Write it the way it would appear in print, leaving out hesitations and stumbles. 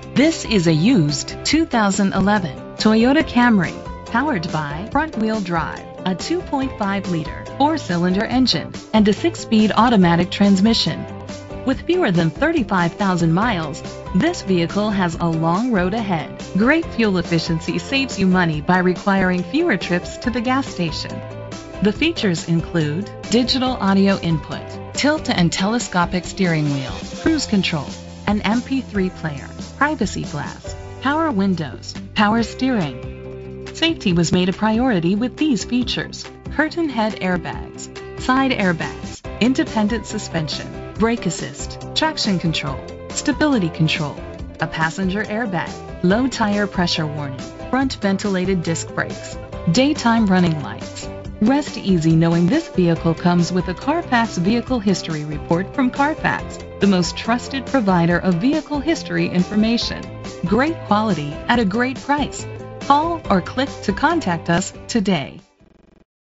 This is a used 2011 Toyota Camry, powered by front-wheel drive, a 2.5-liter four-cylinder engine, and a 6-speed automatic transmission. With fewer than 35,000 miles, this vehicle has a long road ahead. Great fuel efficiency saves you money by requiring fewer trips to the gas station. The features include digital audio input, tilt and telescopic steering wheel, cruise control, an MP3 player, privacy glass, power windows, power steering. Safety was made a priority with these features: curtain head airbags, side airbags, independent suspension, brake assist, traction control, stability control, a passenger airbag, low tire pressure warning, front ventilated disc brakes, daytime running lights. Rest easy knowing this vehicle comes with a Carfax Vehicle History Report from Carfax, the most trusted provider of vehicle history information. Great quality at a great price. Call or click to contact us today.